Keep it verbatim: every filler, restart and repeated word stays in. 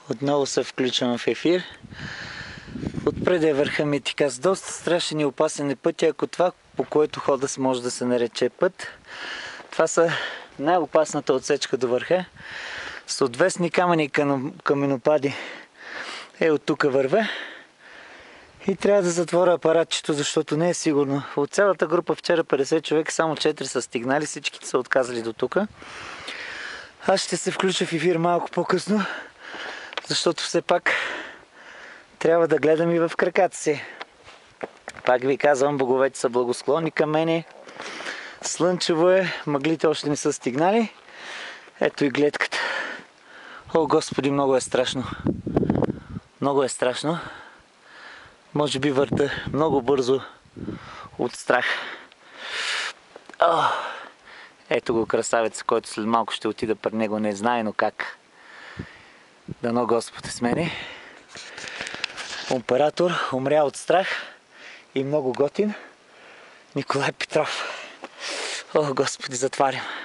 Отново се включвам в ефир. Отпреде върха Митикас. Доста страшен и опасен е пътя, ако това, по което хода може да се нарече път. Това са най-опасната отсечка до върха. С отвесни камъни и каменопади е от тук върве. И трябва да затворя апаратчето, защото не е сигурно. От цялата група вчера петдесет човека, само четири са стигнали, всичките са отказали до тук. Аз ще се включа в ефир малко по-късно, защото все пак трябва да гледам и в краката си. Пак ви казвам, боговете са благосклонни към мене. Слънчево е, мъглите още не са стигнали. Ето и гледката. О, Господи, много е страшно. Много е страшно. Може би върта много бързо от страх. О, ето го красавец, който след малко ще отида пред него, не знае, но как. Дано Господ е с мене. Оператор, умря от страх и много готин. Николай Петров. О, Господи, затварям.